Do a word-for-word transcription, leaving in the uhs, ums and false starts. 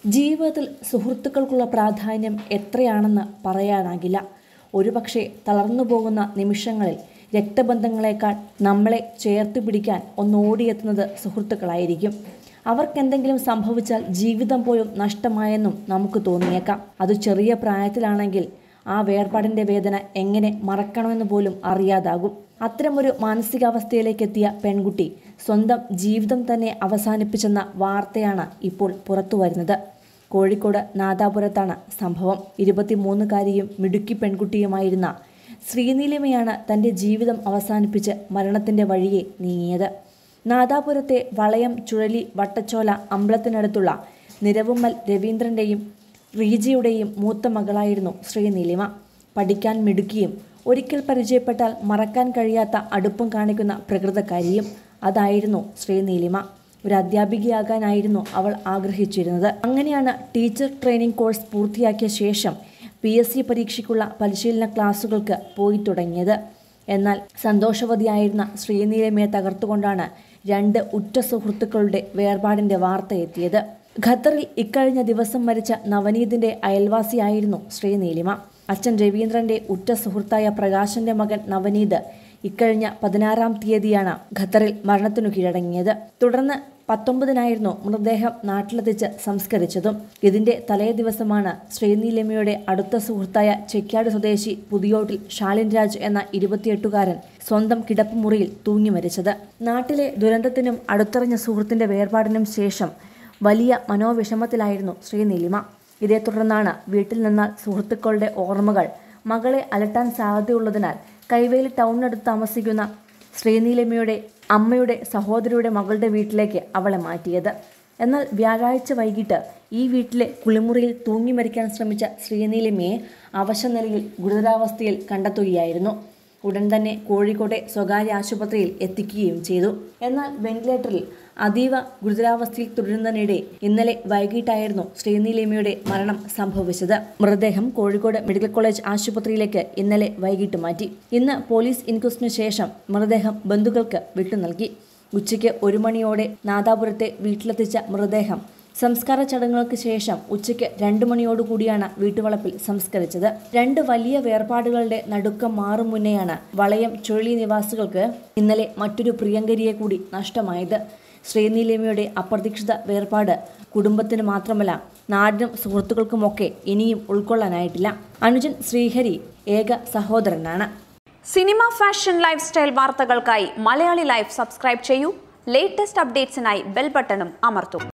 ജീവിതത്തിൽ സുഹൃത്തുക്കൾക്കുള്ള പ്രാധാന്യം എത്രയാണെന്ന് പറയാനാകില്ല. ഒരുപക്ഷെ തളർന്നു പോകുന്ന നിമിഷങ്ങളിൽ രക്തബന്ധങ്ങളെക്കാൾ നമ്മളെ ചേർത്ത് പിടിക്കാൻ ഒന്നോടിയെത്തുന്നത് സുഹൃത്തുക്കളായിരിക്കും. അവർക്കെന്തെങ്കിലും സംഭവിച്ചാൽ ജീവിതം പോലും നഷ്ടമായെന്നും നമുക്ക് തോന്നിയേക്കാം. അത് ചെറിയ പ്രായത്തിലാണെങ്കിൽ ആ വേർപാടിൻ്റെ വേദന എങ്ങനെ മറക്കണമെന്ന് പോലും അറിയാതാകും. അത്തരമൊരു മാനസികാവസ്ഥയിലേക്കെത്തിയ പെൺകുട്ടി സ്വന്തം ജീവിതം തന്നെ അവസാനിപ്പിച്ചെന്ന വാർത്തയാണ് ഇപ്പോൾ പുറത്തു വരുന്നത്. കോഴിക്കോട് നാദാപുരത്താണ് സംഭവം. ഇരുപത്തിമൂന്നുകാരിയും മിടുക്കി പെൺകുട്ടിയുമായിരുന്ന ശ്രീനീലിമയാണ് തൻ്റെ ജീവിതം അവസാനിപ്പിച്ച് മരണത്തിൻ്റെ വഴിയെ നീങ്ങിയത്. നാദാപുരത്തെ വളയം ചുഴലി വട്ടച്ചോല അമ്പലത്തിനടുത്തുള്ള നിരവുമ്മൽ രവീന്ദ്രൻ്റെയും റീജയുടെയും മൂത്ത മകളായിരുന്നു ശ്രീനീലിമ. പഠിക്കാൻ മിടുക്കിയും ഒരിക്കൽ പരിചയപ്പെട്ടാൽ മറക്കാൻ കഴിയാത്ത അടുപ്പം കാണിക്കുന്ന പ്രകൃതക്കാരിയും അതായിരുന്നു ശ്രീനീലിമ. ഒരു അധ്യാപികയാകാനായിരുന്നു അവൾ ആഗ്രഹിച്ചിരുന്നത്. അങ്ങനെയാണ് ടീച്ചർ ട്രെയിനിങ് കോഴ്സ് പൂർത്തിയാക്കിയ ശേഷം പി എസ് സി പരീക്ഷയ്ക്കുള്ള പരിശീലന ക്ലാസുകൾക്ക് പോയി തുടങ്ങിയത്. എന്നാൽ സന്തോഷവതിയായിരുന്ന ശ്രീനീലിമയെ തകർത്തുകൊണ്ടാണ് രണ്ട് ഉറ്റ സുഹൃത്തുക്കളുടെ വേർപാടിൻ്റെ വാർത്ത എത്തിയത്. ഖത്തറിൽ ഇക്കഴിഞ്ഞ ദിവസം മരിച്ച നവനീതിൻ്റെ അയൽവാസിയായിരുന്നു ശ്രീനീലിമ. അച്ഛൻ രവീന്ദ്രൻ്റെ ഉറ്റ സുഹൃത്തായ പ്രകാശൻ്റെ മകൻ നവനീത് ഇക്കഴിഞ്ഞ പതിനാറാം തീയതിയാണ് ഖത്തറിൽ മരണത്തിനു കീഴടങ്ങിയത്. തുടർന്ന് പത്തൊമ്പതിനായിരുന്നു മൃതദേഹം നാട്ടിലെത്തിച്ച് സംസ്കരിച്ചതും. ഇതിൻ്റെ തലേ ദിവസമാണ് ശ്രീനീലിമയുടെ അടുത്ത സുഹൃത്തായ ചെക്യാട് സ്വദേശി പുതിയോട്ടിൽ ഷാലിൻ രാജ് എന്ന ഇരുപത്തിയെട്ടുകാരൻ സ്വന്തം കിടപ്പുമുറിയിൽ തൂങ്ങി മരിച്ചത്. നാട്ടിലെ ദുരന്തത്തിനും അടുത്തറിഞ്ഞ സുഹൃത്തിൻ്റെ വേർപാടിനും ശേഷം വലിയ മനോവിഷമത്തിലായിരുന്നു ശ്രീനീലിമ. ഇതേ തുടർന്നാണ് വീട്ടിൽ നിന്നാൽ സുഹൃത്തുക്കളുടെ ഓർമ്മകൾ മകളെ അലട്ടാൻ സാധ്യതയുള്ളതിനാൽ കൈവേലി ടൗണിനടുത്ത് താമസിക്കുന്ന ശ്രീനീലിമയുടെ അമ്മയുടെ സഹോദരിയുടെ മകളുടെ വീട്ടിലേക്ക് അവളെ മാറ്റിയത്. എന്നാൽ വ്യാഴാഴ്ച വൈകിട്ട് ഈ വീട്ടിലെ കുളിമുറിയിൽ തൂങ്ങി മരിക്കാൻ ശ്രമിച്ച ശ്രീനീലിമയെ അവശനിലയിൽ ഗുരുതരാവസ്ഥയിൽ കണ്ടെത്തുകയായിരുന്നു. ഉടൻ തന്നെ കോഴിക്കോട്ടെ സ്വകാര്യ ആശുപത്രിയിൽ എത്തിക്കുകയും ചെയ്തു. എന്നാൽ വെന്റിലേറ്ററിൽ അതീവ ഗുരുതരാവസ്ഥയിൽ തുടരുന്നതിനിടെ ഇന്നലെ വൈകിട്ടായിരുന്നു ശ്രീനീലിമയുടെ മരണം സംഭവിച്ചത്. മൃതദേഹം കോഴിക്കോട് മെഡിക്കൽ കോളേജ് ആശുപത്രിയിലേക്ക് ഇന്നലെ വൈകിട്ട് മാറ്റി. ഇന്ന് പോലീസ് ഇൻക്വസ്റ്റിന് ശേഷം മൃതദേഹം ബന്ധുക്കൾക്ക് വിട്ടു നൽകി. ഉച്ചയ്ക്ക് ഒരു മണിയോടെ നാദാപുരത്തെ വീട്ടിലെത്തിച്ച മൃതദേഹം സംസ്കാര ചടങ്ങുകൾക്ക് ശേഷം ഉച്ചയ്ക്ക് രണ്ടു മണിയോടുകൂടിയാണ് വീട്ടുവളപ്പിൽ സംസ്കരിച്ചത്. രണ്ട് വലിയ വേർപാടുകളുടെ നടുക്കം മാറും മുന്നെയാണ് വളയം ചുഴലി നിവാസികൾക്ക് ഇന്നലെ മറ്റൊരു പ്രിയങ്കരിയെ കൂടി നഷ്ടമായത്. ശ്രീനീലിമയുടെ അപ്രതീക്ഷിത വേർപാട് കുടുംബത്തിന് മാത്രമല്ല നാടിനും സുഹൃത്തുക്കൾക്കുമൊക്കെ ഇനിയും ഉൾക്കൊള്ളാനായിട്ടില്ല. അനുജൻ ശ്രീഹരി ഏക സഹോദരനാണ്. സിനിമ, ഫാഷൻ, ലൈഫ് സ്റ്റൈൽ വാർത്തകൾക്കായി മലയാളി ലൈഫ് സബ്സ്ക്രൈബ് ചെയ്യൂ. ലേറ്റസ്റ്റ് അപ്ഡേറ്റ്സിനായി ബെൽ ബട്ടണും അമർത്തൂ.